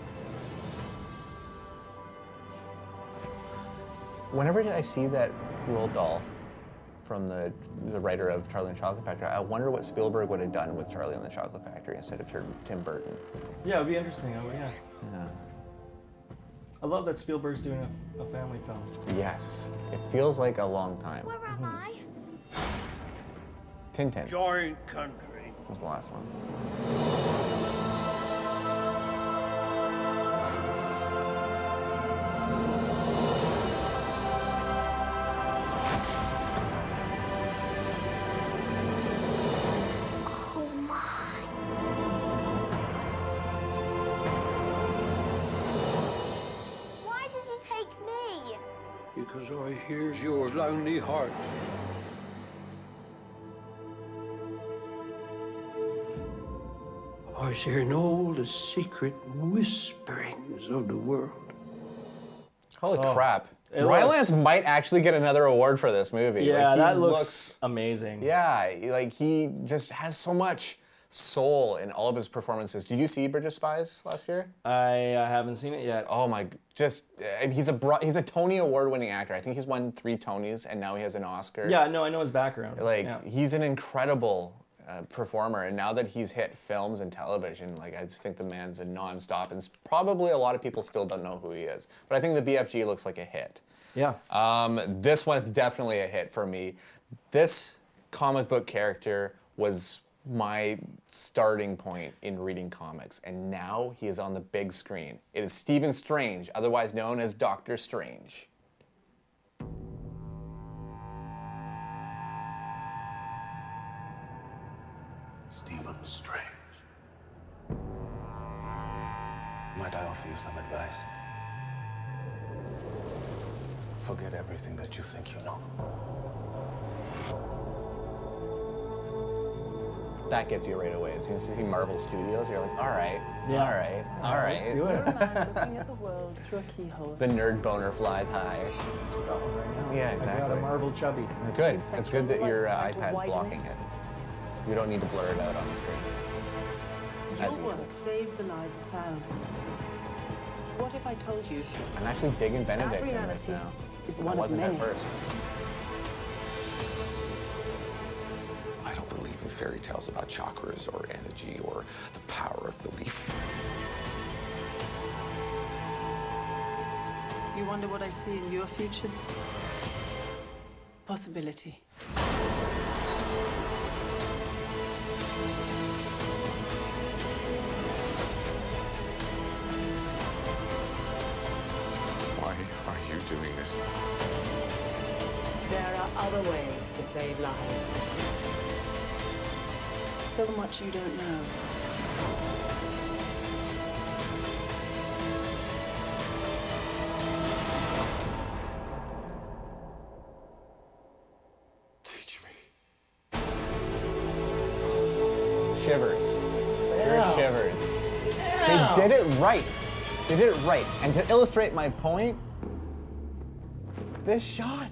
Whenever I see that Roald Dahl from the, the writer of Charlie and the Chocolate Factory, I wonder what Spielberg would have done with Charlie and the Chocolate Factory instead of Tim Burton. Yeah, it'd be interesting. Oh, yeah. Yeah. I love that Spielberg's doing a, a family film. Yes, it feels like a long time. Where am I? Tintin Joint country. was the last one. Oh my. Why did you take me? Because I hears your lonely heart. I was hearing all the secret whisperings of the world. Holy Oh, crap. it Rylance looks- might actually get another award for this movie. Yeah, Like, he that looks, amazing. Yeah, like he just has so much, soul in all of his performances. Did you see Bridge of Spies last year? I uh, haven't seen it yet. Oh my, just, uh, he's a bro he's a Tony Award-winning actor. I think he's won three Tonys, and now he has an Oscar. Yeah, no, I know his background. Like, yeah. he's an incredible uh, performer, and now that he's hit films and television, like, I just think the man's a non-stop, and probably a lot of people still don't know who he is. But I think the B F G looks like a hit. Yeah. Um, this one's definitely a hit for me. This comic book character was my starting point in reading comics, and now he is on the big screen. It is Stephen Strange, otherwise known as Doctor Strange. Stephen Strange. Might I offer you some advice? Forget everything that you think you know. That gets you right away. As soon as you see Marvel Studios, you're like, all right, Yeah. all right, all right. Let's do it. Looking at the world through a keyhole. The nerd boner flies high. Got one right now. Yeah, I exactly. got a Marvel chubby. Good. It's good that your uh, Trying to iPad's widen blocking it. it. We don't need to blur it out on the screen. As Your usual. work saved the lives of thousands. What if I told you I'm actually digging that Benedict in this reality now. is I one of wasn't many? at first. I don't believe in fairy tales about chakras or energy or the power of belief. You wonder what I see in your future? Possibility. Why are you doing this? There are other ways to save lives. So much you don't know. Shivers. Yeah. Pure shivers. Yeah. They did it right. They did it right. And to illustrate my point, this shot.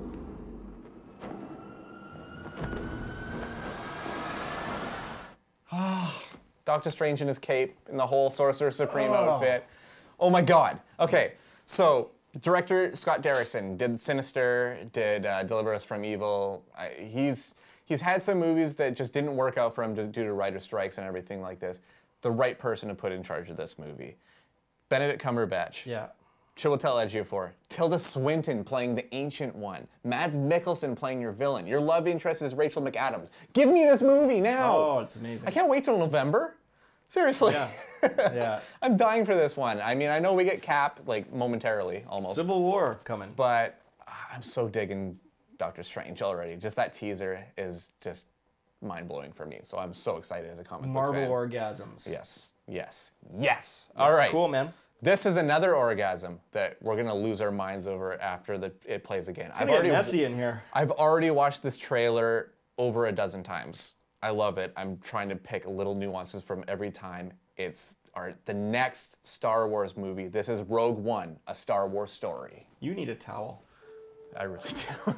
Oh, Doctor Strange in his cape, in the whole Sorcerer Supreme Oh. outfit. Oh my God. Okay, so director Scott Derrickson did Sinister, did uh, Deliver Us from Evil. I, he's he's had some movies that just didn't work out for him just due to writer strikes and everything like this. The right person to put in charge of this movie. Benedict Cumberbatch. Yeah. Chiwetel Ejiofor. Tilda Swinton playing the Ancient One. Mads Mikkelsen playing your villain. Your love interest is Rachel McAdams. Give me this movie now! Oh, it's amazing. I can't wait till November. Seriously. Yeah. Yeah. I'm dying for this one. I mean, I know we get Cap, like, momentarily, almost. Civil War coming. But uh, I'm so digging Doctor Strange already. Just that teaser is just mind-blowing for me. So I'm so excited as a comic book Marvel fan. orgasms. Yes, yes, yes. All right. Cool, man. This is another orgasm that we're gonna lose our minds over after the, it plays again. It's gonna get messy in here. I've already watched this trailer over a dozen times. I love it. I'm trying to pick little nuances from every time. It's our, the next Star Wars movie. This is Rogue One, a Star Wars story. You need a towel. I really do.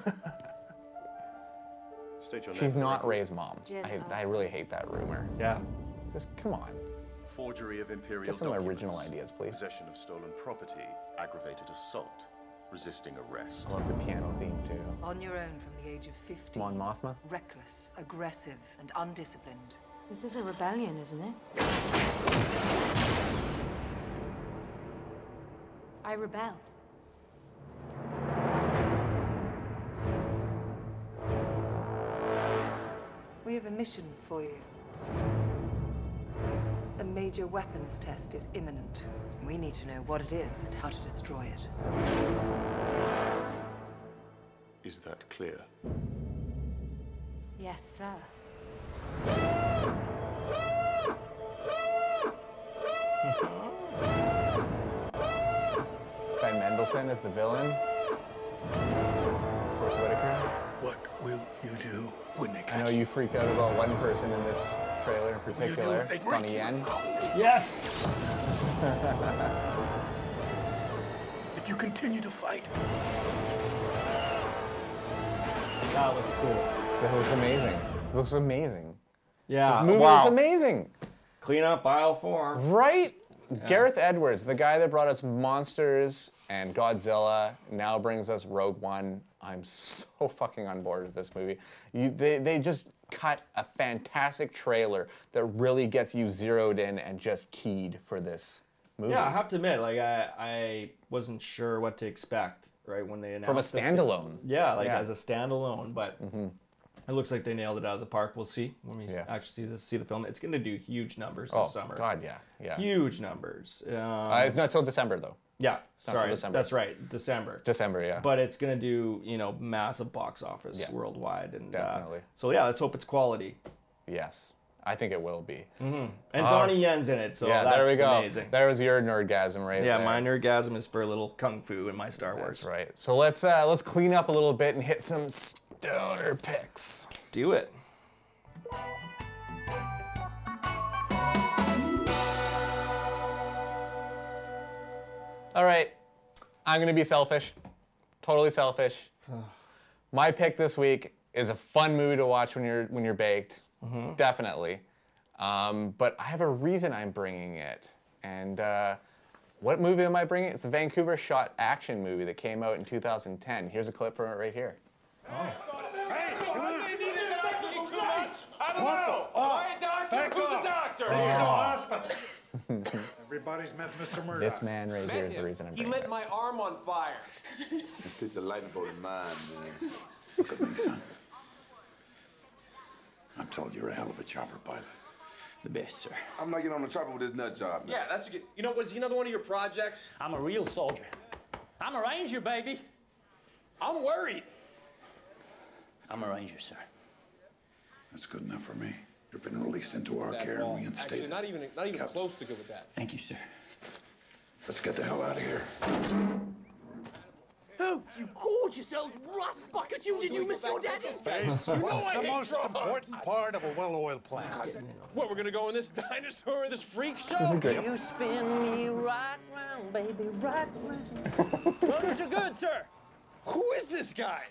State your She's name. not Rey's mom. I, I really hate that rumor. Yeah. Just come on. Forgery of imperial Get some documents, original ideas, please. Possession of stolen property, aggravated assault, resisting arrest. I love the piano theme too. On your own from the age of fifty. Mon Mothma. Reckless, aggressive, and undisciplined. This is a rebellion, isn't it? I rebel. We have a mission for you. A major weapons test is imminent. We need to know what it is and how to destroy it. Is that clear? Yes, sir. Ben Mendelsohn is the villain. Forrest Whitaker. What will you do when they catch I know you freaked out about one person in this trailer in particular, Donnie Yen. Yes! If you continue to fight, That looks cool. That looks amazing. It looks amazing. Yeah, This movie wow. looks amazing. Clean up aisle four. Right? Gareth Edwards, the guy that brought us Monsters and Godzilla, now brings us Rogue One. I'm so fucking on board with this movie. You, they, they just cut a fantastic trailer that really gets you zeroed in and just keyed for this movie. Yeah, I have to admit, like I, I wasn't sure what to expect, right, when they announced From a it. standalone. Yeah, like Yeah. as a standalone, but mm-hmm. it looks like they nailed it out of the park. We'll see when we Yeah. actually see the, see the film. It's going to do huge numbers Oh, this summer. God, yeah, yeah. Huge numbers. Um, Uh, it's not till December, though. Yeah, It's not till sorry, December. that's right, December. December, yeah. But it's going to do, you know, massive box office Yeah. worldwide. And, Definitely. Uh, so yeah, let's hope it's quality. Yes, I think it will be. Mm-hmm. And Uh, Donnie Yen's in it, so yeah, that's there we go. amazing. There was your nerdgasm right Yeah, there. my nerdgasm is for a little kung fu in my Star Wars. That's right. So let's uh, let's clean up a little bit and hit some stoner picks. Do it. All right, I'm gonna be selfish, totally selfish. My pick this week is a fun movie to watch when you're when you're baked, Mhm. definitely. Um, but I have a reason I'm bringing it, and uh, what movie am I bringing? It's a Vancouver shot action movie that came out in two thousand ten. Here's a clip from it right here. I don't know. Why a doctor? Who's a doctor? This is a hospital. Everybody's met Mister Murdoch. This man right here is the reason I'm He bringing lit it. my arm on fire. It's a lifeboat in mine, man. Look at me, son. I'm told you're a hell of a chopper pilot. The best, sir. I'm not getting on the chopper with this nut job. Yeah, that's a good. You know, was he another one of your projects? I'm a real soldier. I'm a ranger, baby. I'm worried. I'm a ranger, sir. That's good enough for me. You've been released into our That care ball. and reinstated. Actually, not even not even Captain. close to good with that. Thank you, sir. Let's get the hell out of here. Oh, you gorgeous old rust bucket! You did you miss your daddy? Face. You know What's I the hate most drugs. important part of a well-oiled plant? What, we're gonna go in this dinosaur, this freak show? This is great. You spin me right round, baby, right round. Motors are good, sir. Who is this guy?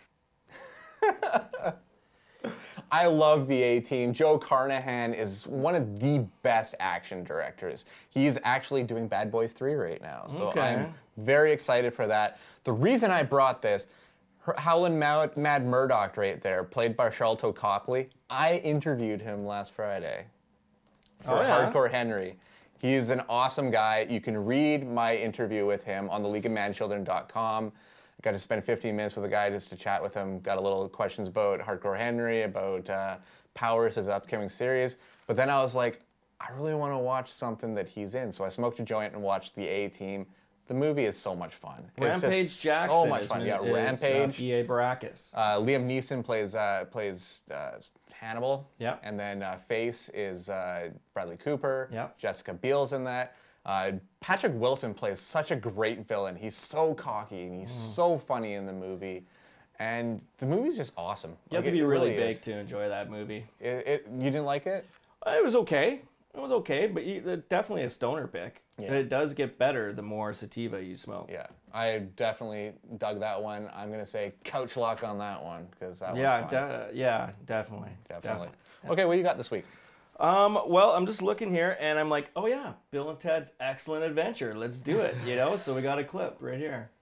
I love the A-Team. Joe Carnahan is one of the best action directors. He's actually doing Bad Boys three right now, so Okay. I'm very excited for that. The reason I brought this, Howlin' Mad, Mad Murdoch right there, played by Charlton Copley, I interviewed him last Friday for Oh, yeah? Hardcore Henry. He's an awesome guy. You can read my interview with him on the league of manchildren dot com. I got to spend fifteen minutes with the guy just to chat with him. Got a little questions about Hardcore Henry, about uh, Powers, his upcoming series. But then I was like, I really want to watch something that he's in. So I smoked a joint and watched the A-Team. The movie is so much fun. It's Rampage just Jackson so much is, fun. Yeah, is, Rampage. Uh, B A Baracus. Uh, Liam Neeson plays uh, plays uh, Hannibal. Yeah. And then uh, Face is uh, Bradley Cooper. Yeah. Jessica Biel's in that. Uh, Patrick Wilson plays such a great villain. He's so cocky and he's Mm. so funny in the movie. And the movie's just awesome. You have Like, to be it really is. big to enjoy that movie. It, it, you didn't like it? It was okay. It was okay, but you, uh, definitely a stoner pick. Yeah. It does get better the more sativa you smoke. Yeah, I definitely dug that one. I'm gonna say couch lock on that one because that Yeah, one's fun. de- yeah, definitely, Definitely. Okay, what you got this week? Um, well, I'm just looking here, and I'm like, oh yeah, Bill and Ted's Excellent Adventure. Let's do it, you know. So we got a clip right here.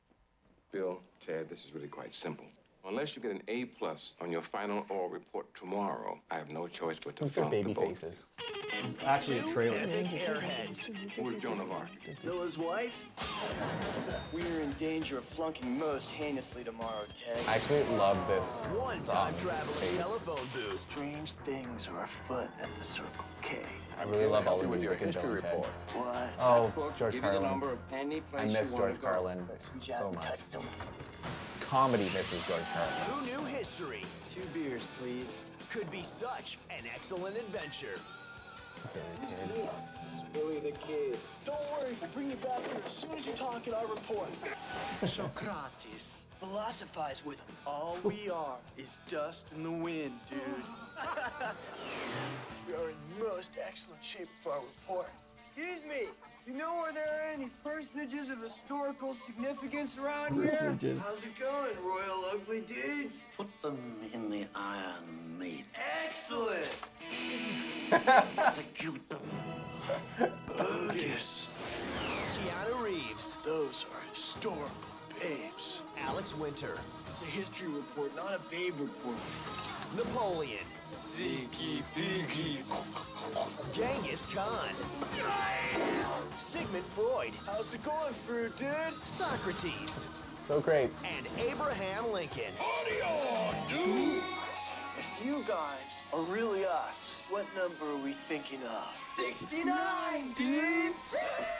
Bill, Ted, this is really quite simple. Unless you get an A plus on your final oral report tomorrow, I have no choice but to Look, they're flunk the baby both. faces. It's actually a trailer. Epic airheads. Who is Joan of Arc? Billa's wife? We're in danger of flunking most heinously tomorrow, Ted. I actually love this One-time song. traveling Phase. telephone booth. Strange things are afoot at the Circle K. I really love all the With your music in history Bill and Ted. report. What? Oh, Book, George give you the Carlin. number of any I place miss you George wanna go. Carlin Sweet so out much. touchstone. Comedy misses George Carlin. Who knew history Two beers, please. could be such an excellent adventure? It's Billy the Kid. Don't worry, we'll bring you back here as soon as you talk in our report. Socrates, philosophize with him. All we are is dust in the wind, dude. We are in most excellent shape for our report. Excuse me, You know, are there any personages of historical significance around Personages. here? How's it going, royal ugly dudes? Put them in the iron meat. Excellent! Execute them. Bogus. Keanu Reeves. Those are historical babes. Alex Winter. It's a history report, not a babe report. Napoleon. Ziggy Biggy. Genghis Khan. Sigmund Freud. How's it going, Fruit Dude? Socrates. So great. And Abraham Lincoln. Party on, dude! If you guys are really us, what number are we thinking of? sixty-nine, dudes!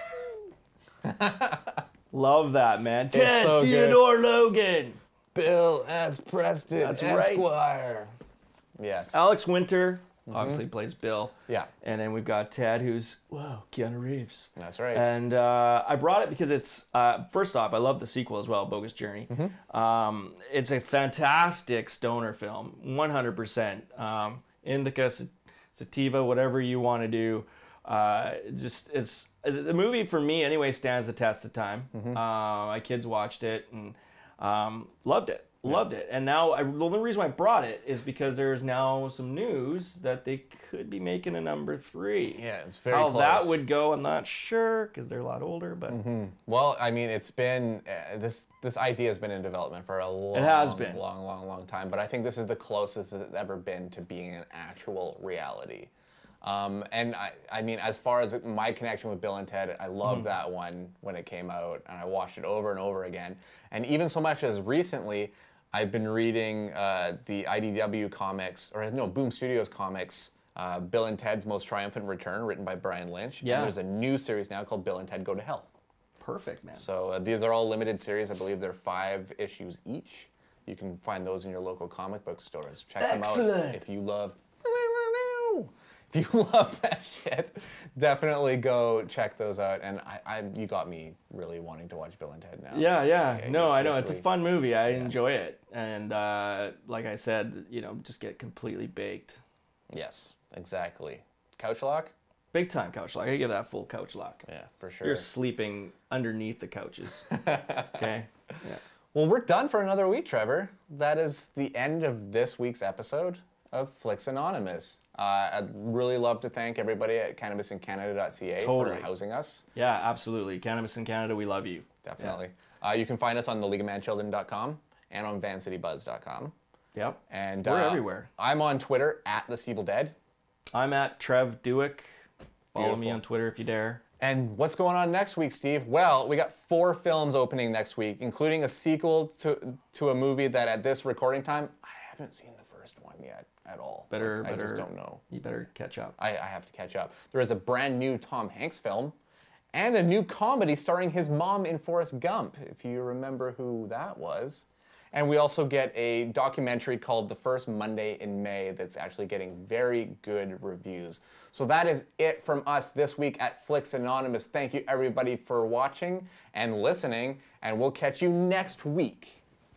Love that, man. It's Ted so good. Theodore Logan. Bill S. Preston, That's right. Esquire. Yes. Alex Winter Mhm. obviously plays Bill. Yeah. And then we've got Ted, who's, whoa, Keanu Reeves. That's right. And uh, I brought it because it's, uh, first off, I love the sequel as well, Bogus Journey. Mm-hmm. Um, it's a fantastic stoner film, one hundred percent. Um, indica, sativa, whatever you want to do. Uh, just, it's, the movie for me anyway stands the test of time. Mm-hmm. Uh, my kids watched it and um, loved it. Loved it. And now, I, the only reason I brought it is because there's now some news that they could be making a number three. Yeah, it's very How close. that would go, I'm not sure, because they're a lot older, but... Mm-hmm. Well, I mean, it's been, uh, this this idea has been in development for a long, It has long, been. long, long, long time, but I think this is the closest it's ever been to being an actual reality. Um, and I, I mean, as far as my connection with Bill and Ted, I loved Mhm. that one when it came out, and I watched it over and over again. And even so much as recently, I've been reading uh, the I D W comics, or no, Boom Studios comics, uh, Bill and Ted's Most Triumphant Return, written by Brian Lynch. Yeah. And there's a new series now called Bill and Ted Go to Hell. Perfect, man. So uh, these are all limited series. I believe they're five issues each. You can find those in your local comic book stores. Check them out Excellent. if you love. If you love that shit, definitely go check those out. And I, I, you got me really wanting to watch Bill and Ted now. Yeah, yeah. Yeah, no, you I know. It's a definitely- fun movie. I enjoy it. And uh, like I said, you know, just get completely baked. Yes, exactly. Couch lock? Big time couch lock. I give that full couch lock. Yeah, for sure. You're sleeping underneath the couches. Okay? Yeah. Well, we're done for another week, Trevor. That is the end of this week's episode of Flix Anonymous. Uh, I'd really love to thank everybody at cannabis in canada dot c a Totally. for housing us. Yeah, absolutely. Cannabis in Canada, we love you. Definitely. Uh, you can find us on the league of manchildren dot com and on vancity buzz dot com. Yep. And We're uh, everywhere. I'm on Twitter at the Stevil Dead. I'm at Trev Dueck. Follow me Beautiful. on Twitter if you dare. And what's going on next week, Steve? Well, we got four films opening next week, including a sequel to to a movie that at this recording time, I haven't seen the first one yet at all. Better, Like, I better. just don't know. You better catch up. I, I have to catch up. There is a brand new Tom Hanks film and a new comedy starring his mom in Forrest Gump, if you remember who that was. And we also get a documentary called The First Monday in May that's actually getting very good reviews. So that is it from us this week at Flix Anonymous. Thank you everybody for watching and listening, and we'll catch you next week.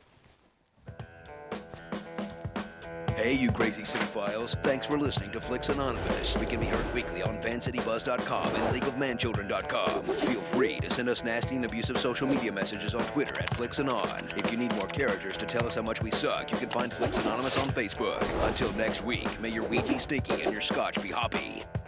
Hey, you crazy cinephiles. Thanks for listening to Flix Anonymous. We can be heard weekly on vancity buzz dot com and league of manchildren dot com. Feel free to send us nasty and abusive social media messages on Twitter at FlixAnon. If you need more characters to tell us how much we suck, you can find Flix Anonymous on Facebook. Until next week, may your weed be sticky and your scotch be hoppy.